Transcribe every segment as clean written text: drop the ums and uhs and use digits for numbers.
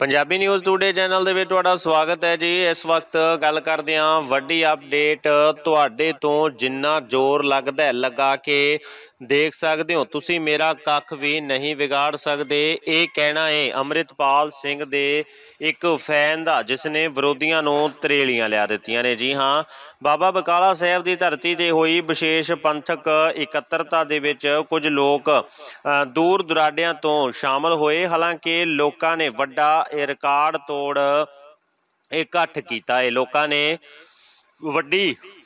Punjabi news today channel दे विच तुहाडा स्वागत है जी। इस वक्त गल करदे हां वड्डी अपडेट तुहाडे तो जिन्ना जोर लगदा है लगा के देख सकते हो तुसी मेरा कख भी नहीं बिगाड़ सकते। ये कहना है अमृतपाल सिंह दे एक फैन दा जिसने विरोधियों नूं तरेलियां लिया दित्तियां ने। जी हाँ, बाबा बकाला साहब की धरती ते हुई विशेष पंथक इकत्तरता दे विच कुछ लोग दूर दुराडियां तो शामिल होए। हालांकि लोगों ने वड्डा रिकॉर्ड तोड़ इकट्ठ किया है। लोगों ने वड्डी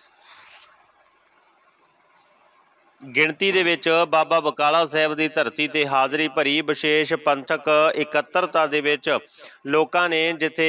गिणती दे विच बाबा बकाला साहब की धरती ते हाज़री भरी। विशेष पंथक इकत्तरता दे विच लोकां ने जिथे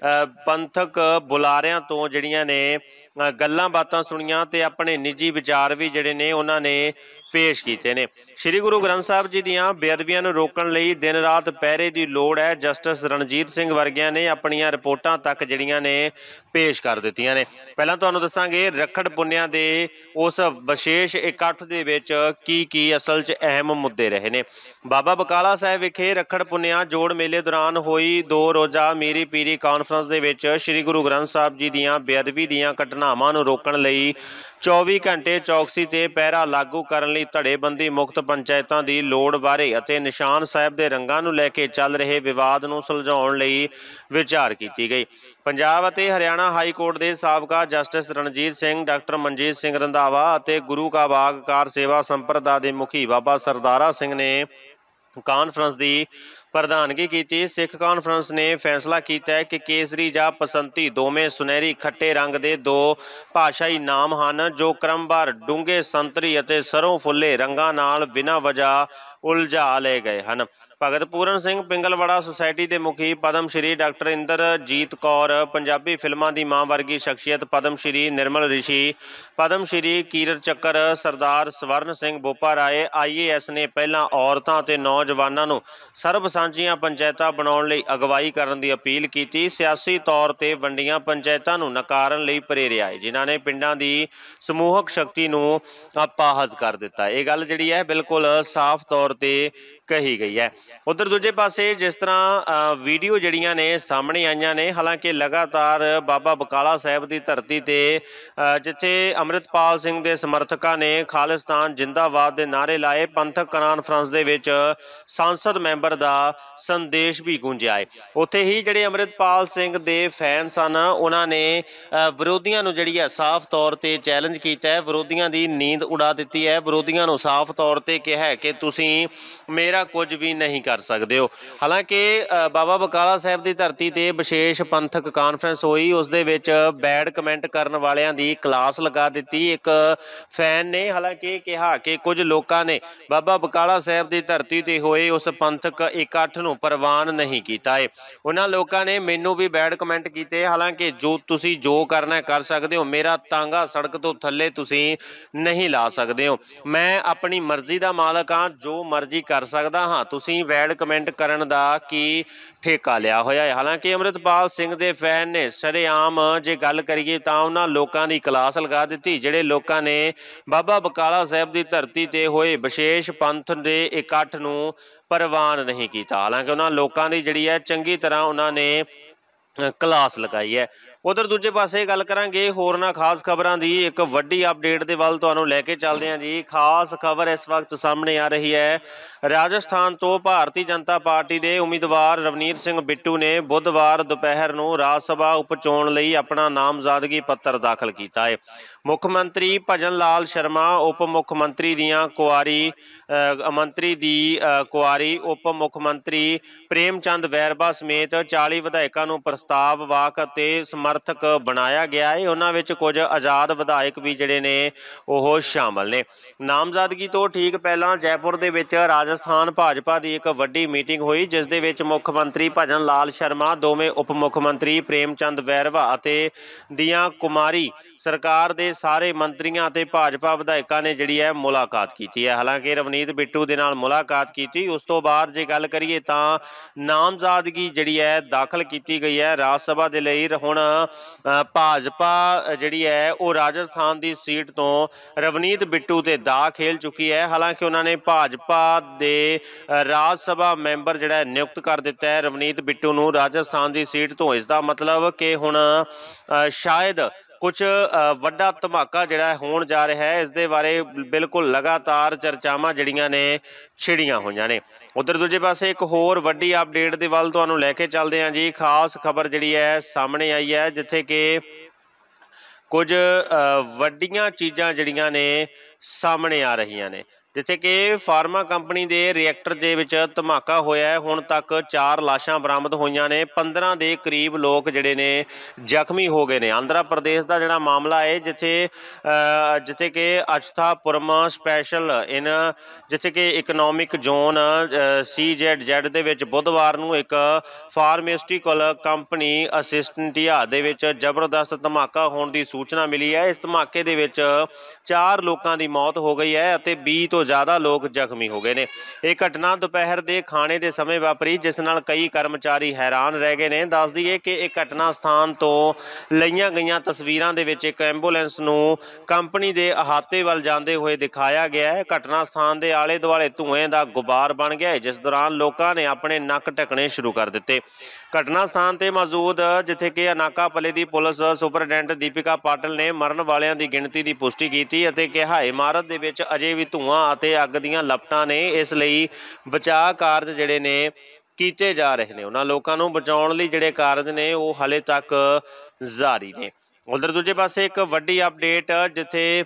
पंथक बुलारियां तो जिहड़ियां ने गल्लां बातां सुनियां ते अपने निजी विचार भी जिहड़े ने उन्हां ने पेश कीते ने। श्री गुरु ग्रंथ साहब जी दीआं बेअदबियां नूं रोकण लई दिन रात पहरे की लोड़ है। जस्टिस रणजीत सिंह वर्गियां ने अपणियां रिपोर्टां तक जिहड़ियां ने पेश कर दित्तियां ने। पहिलां तुहानूं दस्सांगे रखड़ पुन्निया दे उस विशेष इकट्ठ दे विच की असल च अहम मुद्दे रहे ने। बाबा बकाला साहब विखे रखड़ पुन्निया जोड़ मेले दौरान हुई 2 रोज़ा मीरी पीरी कॉन्फ्रेंस दे विच श्री गुरु ग्रंथ साहब जी दीआं बेअदबी दीआं घटनावां नूं रोकण लई 24 घंटे चौकसी ते पहरा लागू करन लई धड़ेबंदी मुक्त पंचायतां दी लोड़ बारे अते निशान साहब दे रंगां नूं लैके चल रहे विवाद नूं सुलझाउण लई विचार कीती गई। पंजाब अते हरियाणा हाई कोर्ट के साबका जस्टिस रणजीत सिंह, डॉक्टर मनजीत सिंह रंधावा अते गुरु का बाग कार सेवा संप्रदा के मुखी बाबा सरदारा सिंह ने कॉन्फ्रेंस की प्रधानगी की। सिख कॉन्फ्रेंस ने फैसला किया है कि केसरी जा बसंती दोवें सुनहरी खट्टे रंग के 2 भाषाई नाम हैं जो क्रमवार डूंगे संतरी अते सरों फुले रंगां नाल बिना वजह उलझा ले गए हैं। भगत पूरन सिंह पिंगलवाड़ा सोसायटी के मुखी पद्म श्री डॉक्टर इंद्रजीत कौर, पंजाबी फिल्मां की मां वर्गी शख्सियत पद्म श्री निर्मल ऋषि, पद्म श्री कीरत चक्कर सरदार स्वर्ण सिंह बोपा राय IAS ने पहला औरतां ते नौजवानों नूं सर्ब सांझियां पंचायतां बनाउण लई अगवाई करन दी अपील की। सियासी तौर ते वंडियां पंचायतां नूं नकारन लई प्रेरिया है जिन्हां ने पिंडां दी समूहक शक्ति नूं अपाहज कर दिता। ये गल जिहड़ी है बिल्कुल साफ तौर ते कही गई है। उधर दूजे पासे जिस तरह वीडियो जड़ियां ने सामने आईयां ने, हालांकि लगातार बाबा बकाला साहब की धरती ते जिथे अमृतपाल सिंह के समर्थकों ने खालिस्तान जिंदाबाद के नारे लाए, पंथक कॉन्फ्रेंस दे विच सांसद मैंबर का संदेश भी गूंजिया है। उत्थे ही जिहड़े अमृतपाल सिंह के फैन सन उन्होंने विरोधियों नूं जिहड़ी है साफ तौर ते चैलेंज किया है, विरोधियों की नींद उड़ा दी है, विरोधियों नूं साफ तौर ते कहा है कि तुसीं मेरा कुछ भी नहीं कर सकते हो। हालांकि बाबा बकाला साहब की धरती ते विशेष पंथक कॉन्फ्रेंस हुई, उस दे विच बैड कमेंट करने वालियां दी क्लास लगा दी एक फैन ने। हालांकि कहा कि कुछ लोगों ने बाबा बकाला साहब की धरती ते होए उस पंथक इकट्ठ नूं प्रवान नहीं किया है। उन्हां लोगों ने मैनू भी बैड कमेंट किए। हालांकि जो तुसी जो करना कर सकते हो, मेरा तांगा सड़क तो थले तुसी नहीं ला सकते हो। मैं अपनी मर्जी का मालक हाँ, जो मर्जी कर सकता हाँ, तुसीं बैड कमेंट करन दा की ठेका लिया होया है। हालांकि अमृतपाल सिंह के फैन ने सरेआम जे गल करिए तो उन्होंने लोगों की क्लास लगा दी जिहड़े लोगों ने बाबा बकाला साहब की धरती ते होए विशेष पंथ के इकट्ठ नूं प्रवान नहीं किया। हालांकि उन्होंने लोगों की जिहड़ी है चंगी तरह उन्होंने क्लास लगाई है। उधर दूजे पासे गल करांगे होरना खास खबरां दी एक वड्डी अपडेट दे वल तुहानूं लैके चलदे हां जी। खास खबर इस वक्त सामने आ रही है। राजस्थान तो भारतीय जनता पार्टी के उम्मीदवार रवनीत सिंह बिट्टू ने बुधवार दोपहर नूं राज सभा उपचोण लई अपना नामजदगी पत्र दाखिल किया है। मुख्यमंत्री भजन लाल शर्मा, उप मुख्यमंत्री दियां कुआरी मंत्री दी कुआरी उप मुख्यमंत्री प्रेमचंद वैरबा समेत 40 विधायकों नूं प्रस्ताव वाक ते समर्थक बनाया गया है। उन्हां विच कुछ आज़ाद विधायक भी जिहड़े ने ओह शामिल ने। नामजदगी तो ठीक पहलां जयपुर दे विच राजस्थान भाजपा की एक वड्डी मीटिंग हुई जिस दे विच मुख्यमंत्री भजन लाल शर्मा, दोवें उप मुख्यमंत्री प्रेमचंद वैरवा अते दियां कुमारी ਸਰਕਾਰ ਦੇ ਸਾਰੇ ਮੰਤਰੀਆਂ ਅਤੇ ਭਾਜਪਾ ਵਿਧਾਇਕਾਂ ਨੇ ਜਿਹੜੀ ਹੈ ਮੁਲਾਕਾਤ ਕੀਤੀ ਹੈ। ਹਾਲਾਂਕਿ ਰਵਨੀਤ ਬਿੱਟੂ ਦੇ ਨਾਲ ਮੁਲਾਕਾਤ ਕੀਤੀ, ਉਸ ਤੋਂ ਬਾਅਦ ਜੇ ਗੱਲ ਕਰੀਏ ਤਾਂ ਨਾਮਜ਼ਦਗੀ ਜਿਹੜੀ ਹੈ ਦਾਖਲ ਕੀਤੀ ਗਈ ਹੈ ਰਾਜ ਸਭਾ ਦੇ ਲਈ। ਹੁਣ ਭਾਜਪਾ ਜਿਹੜੀ ਹੈ ਉਹ ਰਾਜਸਥਾਨ ਦੀ ਸੀਟ ਤੋਂ ਰਵਨੀਤ ਬਿੱਟੂ ਤੇ ਦਾ ਖੇਲ ਚੁੱਕੀ ਹੈ। ਹਾਲਾਂਕਿ ਉਹਨਾਂ ਨੇ ਭਾਜਪਾ ਦੇ ਰਾਜ ਸਭਾ ਮੈਂਬਰ ਜਿਹੜਾ ਨਿਯੁਕਤ ਕਰ ਦਿੱਤਾ ਹੈ ਰਵਨੀਤ ਬਿੱਟੂ ਨੂੰ ਰਾਜਸਥਾਨ ਦੀ ਸੀਟ ਤੋਂ। ਇਸ ਦਾ ਮਤਲਬ ਕਿ ਹੁਣ ਸ਼ਾਇਦ ਕੁਝ ਵੱਡਾ ਧਮਾਕਾ ਜਿਹੜਾ ਹੋਣ ਜਾ ਰਿਹਾ ਹੈ। ਇਸ ਦੇ ਬਾਰੇ ਬਿਲਕੁਲ ਲਗਾਤਾਰ ਚਰਚਾਵਾਂ ਜਿਹੜੀਆਂ ਨੇ ਛਿੜੀਆਂ ਹੋਈਆਂ ਨੇ। ਉਧਰ ਦੂਜੇ ਪਾਸੇ ਇੱਕ ਹੋਰ ਵੱਡੀ ਅਪਡੇਟ ਦੇ ਵੱਲ ਤੁਹਾਨੂੰ ਲੈ ਕੇ ਚੱਲਦੇ ਹਾਂ ਜੀ। ਖਾਸ ਖਬਰ ਜਿਹੜੀ ਹੈ ਸਾਹਮਣੇ ਆਈ ਹੈ, ਜਿੱਥੇ ਕਿ ਕੁਝ ਵੱਡੀਆਂ ਚੀਜ਼ਾਂ ਜਿਹੜੀਆਂ ਨੇ ਸਾਹਮਣੇ ਆ ਰਹੀਆਂ ਨੇ, ਜਿੱਥੇ ਕਿ ਫਾਰਮਾ ਕੰਪਨੀ ਦੇ ਰਿਐਕਟਰ ਦੇ ਵਿੱਚ ਧਮਾਕਾ ਹੋਇਆ ਹੈ। ਹੁਣ ਤੱਕ 4 ਲਾਸ਼ਾਂ ਬਰਾਮਦ ਹੋਈਆਂ ਨੇ, 15 ਦੇ ਕਰੀਬ ਲੋਕ ਜਿਹੜੇ ਨੇ ਜ਼ਖਮੀ ਹੋ ਗਏ ਨੇ। ਆਂਧਰਾ ਪ੍ਰਦੇਸ਼ ਦਾ ਜਿਹੜਾ ਮਾਮਲਾ ਹੈ, ਜਿੱਥੇ ਕਿ ਅਚਥਾਪੁਰਮ ਸਪੈਸ਼ਲ ਜਿੱਥੇ ਕਿ ਇਕਨੋਮਿਕ ਜ਼ੋਨ CZZ ਦੇ ਵਿੱਚ ਬੁੱਧਵਾਰ ਨੂੰ ਇੱਕ ਫਾਰਮਾਸਿਊਟੀਕਲ ਕੰਪਨੀ ਅਸਿਸਟੈਂਟੀਆ ਦੇ ਵਿੱਚ ਜ਼ਬਰਦਸਤ ਧਮਾਕਾ ਹੋਣ ਦੀ ਸੂਚਨਾ ਮਿਲੀ ਹੈ। ਇਸ ਧਮਾਕੇ ਦੇ ਵਿੱਚ 4 ਲੋਕਾਂ ਦੀ ਮੌਤ ਹੋ ਗਈ ਹੈ ਅਤੇ 20 ਤੋਂ ਜ਼ਿਆਦਾ ਲੋਕ ਜ਼ਖਮੀ ਹੋ ਗਏ ਨੇ। ਇਹ ਘਟਨਾ ਦੁਪਹਿਰ ਦੇ ਖਾਣੇ ਦੇ ਸਮੇਂ ਵਾਪਰੀ, ਜਿਸ ਨਾਲ ਕਈ ਕਰਮਚਾਰੀ ਹੈਰਾਨ ਰਹਿ ਗਏ ਨੇ। ਦੱਸ ਦਈਏ ਕਿ ਇਹ ਘਟਨਾ ਸਥਾਨ ਤੋਂ ਲਈਆਂ ਗਈਆਂ ਤਸਵੀਰਾਂ ਦੇ ਵਿੱਚ ਇੱਕ ਐਂਬੂਲੈਂਸ ਨੂੰ ਕੰਪਨੀ ਦੇ ਅਹਾਤੇ ਵੱਲ ਜਾਂਦੇ ਹੋਏ ਦਿਖਾਇਆ ਗਿਆ ਹੈ। ਘਟਨਾ ਸਥਾਨ ਦੇ ਆਲੇ ਦੁਆਲੇ ਧੂਏ ਦਾ ਗੁਬਾਰ ਬਣ ਗਿਆ ਹੈ, ਜਿਸ ਦੌਰਾਨ ਲੋਕਾਂ ਨੇ ਆਪਣੇ ਨੱਕ ਢੱਕਣੇ ਸ਼ੁਰੂ ਕਰ ਦਿੱਤੇ। ਘਟਨਾ ਸਥਾਨ ਤੇ ਮੌਜੂਦ ਜਿੱਥੇ ਕਿ ਅਨਾਕਾਪੱਲੇ ਦੀ ਪੁਲਿਸ ਸੁਪਰਡੈਂਟ ਦੀਪਿਕਾ ਪਾਟਿਲ ਨੇ ਮਰਨ ਵਾਲਿਆਂ ਦੀ ਗਿਣਤੀ ਦੀ ਪੁਸ਼ਟੀ ਕੀਤੀ ਅਤੇ ਕਿਹਾ ਇਮਾਰਤ ਦੇ ਵਿੱਚ ਅਜੇ ਵੀ ਧੂਆਂ ਅਤੇ ਅੱਗ ਦੀਆਂ ਲਪਟਾਂ ਨੇ, ਇਸ ਲਈ ਬਚਾਅ ਕਾਰਜ ਜਿਹੜੇ ਨੇ ਕੀਤੇ ਜਾ ਰਹੇ ਨੇ। ਉਹਨਾਂ ਲੋਕਾਂ ਨੂੰ ਬਚਾਉਣ ਲਈ ਜਿਹੜੇ ਕਾਰਜ ਨੇ ਉਹ ਹਾਲੇ ਤੱਕ ਜਾਰੀ ਨੇ। ਉਧਰ ਦੂਜੇ ਪਾਸੇ ਇੱਕ ਵੱਡੀ ਅਪਡੇਟ, ਜਿੱਥੇ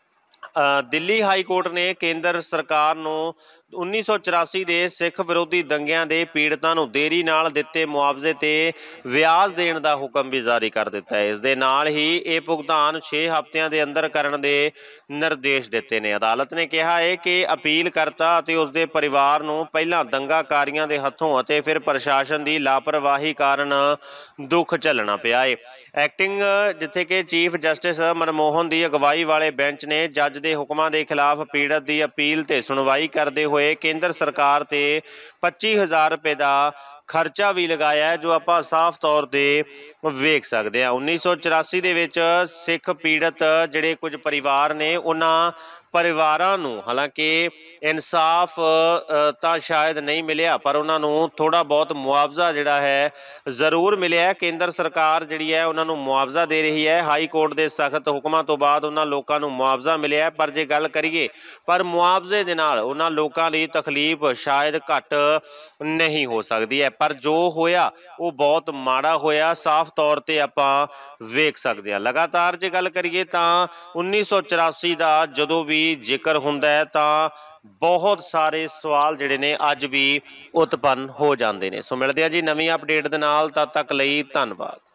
ਦਿੱਲੀ ਹਾਈ ਕੋਰਟ ਨੇ ਕੇਂਦਰ ਸਰਕਾਰ ਨੂੰ 1984 ਦੇ ਸਿੱਖ ਵਿਰੋਧੀ ਦੰਗਿਆਂ ਦੇ ਪੀੜਤਾਂ ਨੂੰ ਦੇਰੀ ਨਾਲ ਦਿੱਤੇ ਮੁਆਵਜ਼ੇ ਤੇ ਵਿਆਜ ਦੇਣ ਦਾ ਹੁਕਮ ਵੀ ਜਾਰੀ ਕਰ ਦਿੱਤਾ ਹੈ। ਇਸ ਦੇ ਨਾਲ ਹੀ ਇਹ ਭੁਗਤਾਨ 6 ਹਫ਼ਤਿਆਂ ਦੇ ਅੰਦਰ ਕਰਨ ਦੇ ਨਿਰਦੇਸ਼ ਦਿੱਤੇ ਨੇ। ਅਦਾਲਤ ਨੇ ਕਿਹਾ ਹੈ ਕਿ ਅਪੀਲਕਰਤਾ ਅਤੇ ਉਸਦੇ ਪਰਿਵਾਰ ਨੂੰ ਪਹਿਲਾਂ ਦੰਗਾਕਾਰੀਆਂ ਦੇ ਹੱਥੋਂ ਅਤੇ ਫਿਰ ਪ੍ਰਸ਼ਾਸਨ ਦੀ ਲਾਪਰਵਾਹੀ ਕਾਰਨ ਦੁੱਖ ਝੱਲਣਾ ਪਿਆ ਹੈ। ਐਕਟਿੰਗ ਜਿੱਥੇ ਕਿ ਚੀਫ ਜਸਟਿਸ ਮਨਮੋਹਨ ਦੀ ਅਗਵਾਈ ਵਾਲੇ ਬੈਂਚ ਨੇ ਜੱਜ ਦੇ ਹੁਕਮਾਂ ਦੇ ਖਿਲਾਫ ਪੀੜਤ ਦੀ ਅਪੀਲ ਤੇ ਸੁਣਵਾਈ ਕਰਦੇ ਹੋਏ ਕੇਂਦਰ ਸਰਕਾਰ ਤੇ 25,000 ਰੁਪਏ ਦਾ ਖਰਚਾ ਵੀ ਲਗਾਇਆ ਹੈ, ਜੋ ਆਪਾਂ ਸਾਫ਼ ਤੌਰ ਤੇ ਵੇਖ ਸਕਦੇ ਹਾਂ। 1984 ਦੇ ਵਿੱਚ ਸਿੱਖ ਪੀੜਤ ਜਿਹੜੇ ਕੁਝ ਪਰਿਵਾਰ ਨੇ, ਉਹਨਾਂ ਪਰਿਵਾਰਾਂ ਨੂੰ ਹਾਲਾਂਕਿ ਇਨਸਾਫ ਤਾਂ ਸ਼ਾਇਦ ਨਹੀਂ ਮਿਲਿਆ, ਪਰ ਉਹਨਾਂ ਨੂੰ ਥੋੜ੍ਹਾ ਬਹੁਤ ਮੁਆਵਜ਼ਾ ਜਿਹੜਾ ਹੈ ਜ਼ਰੂਰ ਮਿਲਿਆ ਹੈ। ਕੇਂਦਰ ਸਰਕਾਰ ਜਿਹੜੀ ਹੈ ਉਹਨਾਂ ਨੂੰ ਮੁਆਵਜ਼ਾ ਦੇ ਰਹੀ ਹੈ। ਹਾਈ ਕੋਰਟ ਦੇ ਸਖਤ ਹੁਕਮਾਂ ਤੋਂ ਬਾਅਦ ਉਹਨਾਂ ਲੋਕਾਂ ਨੂੰ ਮੁਆਵਜ਼ਾ ਮਿਲਿਆ ਹੈ। ਪਰ ਜੇ ਗੱਲ ਕਰੀਏ, ਪਰ ਮੁਆਵਜ਼ੇ ਦੇ ਨਾਲ ਉਹਨਾਂ ਲੋਕਾਂ ਦੀ ਤਕਲੀਫ ਸ਼ਾਇਦ ਘੱਟ ਨਹੀਂ ਹੋ ਸਕਦੀ ਹੈ। ਪਰ ਜੋ ਹੋਇਆ ਉਹ ਬਹੁਤ ਮਾੜਾ ਹੋਇਆ, ਸਾਫ਼ ਤੌਰ ਤੇ ਆਪਾਂ ਵੇਖ ਸਕਦੇ ਹਾਂ। ਲਗਾਤਾਰ ਜੇ ਗੱਲ ਕਰੀਏ ਤਾਂ 1984 ਦਾ ਜਦੋਂ ਵੀ ਜ਼ਿਕਰ ਹੁੰਦਾ ਹੈ ਤਾਂ ਬਹੁਤ ਸਾਰੇ ਸਵਾਲ ਜਿਹੜੇ ਨੇ ਅੱਜ ਵੀ ਉਤਪੰਨ ਹੋ ਜਾਂਦੇ ਨੇ। ਸੋ ਮਿਲਦੇ ਆ ਜੀ ਨਵੀਂ ਅਪਡੇਟ ਦੇ ਨਾਲ, ਤਦ ਤੱਕ ਲਈ ਧੰਨਵਾਦ।